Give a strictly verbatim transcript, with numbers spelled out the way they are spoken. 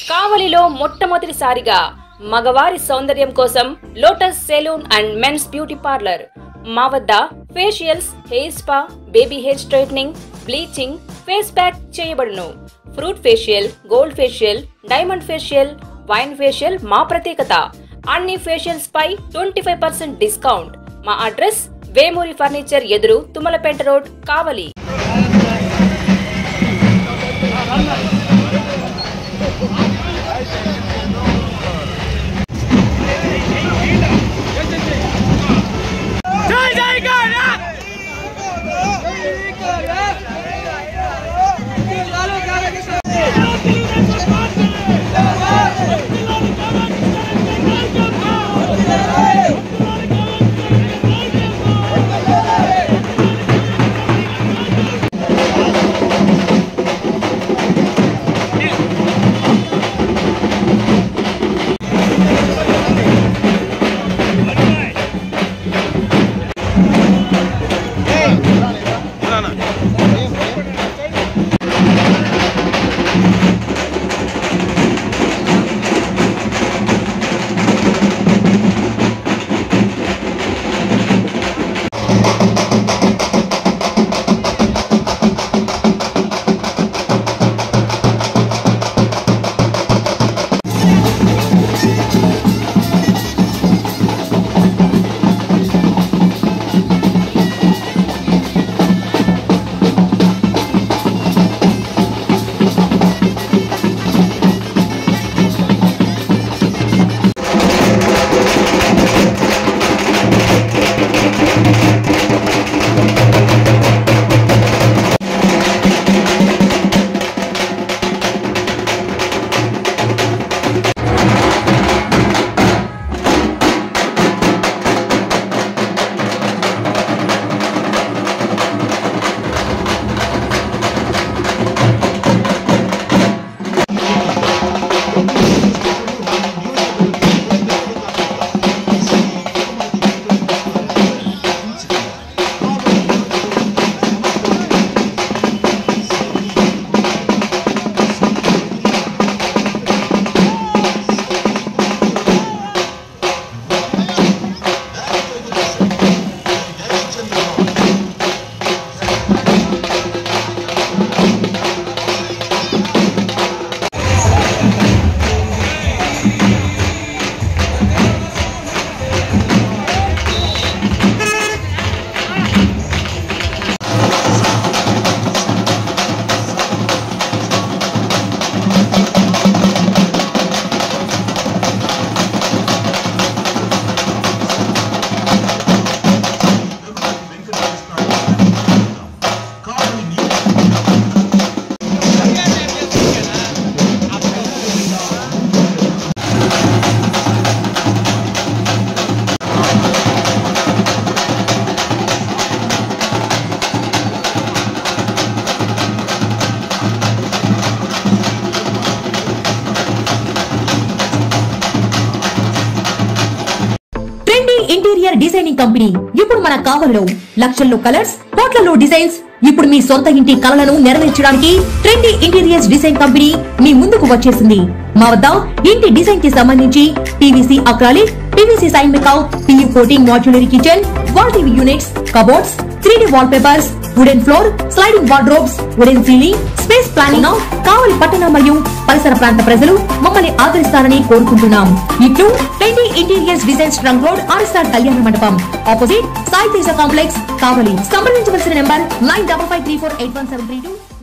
కావలిలో మొట్టమొదటిసారిగా మగవారి సౌందర్యం కోసం lotus salon and men's beauty parlour. మా వద్ద facials, hair spa, baby hair straightening, bleaching, face pack చేయబడును. Fruit facial, gold facial, diamond facial, wine facial మా ప్రత్యేకత. అన్ని ఫేషియల్స్ పై ట్వంటీ ఫైవ్ పర్సెంట్ డిస్కౌంట్. మా అడ్రస్ వేమూరి ఫర్నిచర్ ఎదురు, Tummalapeta road, Kavali. Interior designing company ఇప్పుడు మన కావలిలో లక్షల్లో కలర్స్, కోట్లలో డిజైన్స్. ఇప్పుడు మీ సొంత ఇంటి కలలను నెరవేర్చడానికి ట్రెండీ ఇంటీరియర్స్ డిజైన్ కంపెనీ మీ ముందుకు వచ్చేసింది. మా వద్ద ఇంటి డిజైన్ కి సంబంధించి PVC acrylic, PVC sign make out, PU coating, modular kitchen, wall TV units, cupboards, three D wallpapers, wooden floor, sliding wardrobes, wooden ceiling, space planning. Kavali పట్టణ మరియు పరిసర ప్రాంత ప్రజలు మమ్మల్ని ఆదరిస్తారని కోరుకుంటున్నాం. ఇట్లు trendy interiors designs, trunk road, RSR Kalyana Mandapam, opposite Sai Teja complex, Kavali. సంప్రదించవలసిన number nine five five three four eight one seven three two.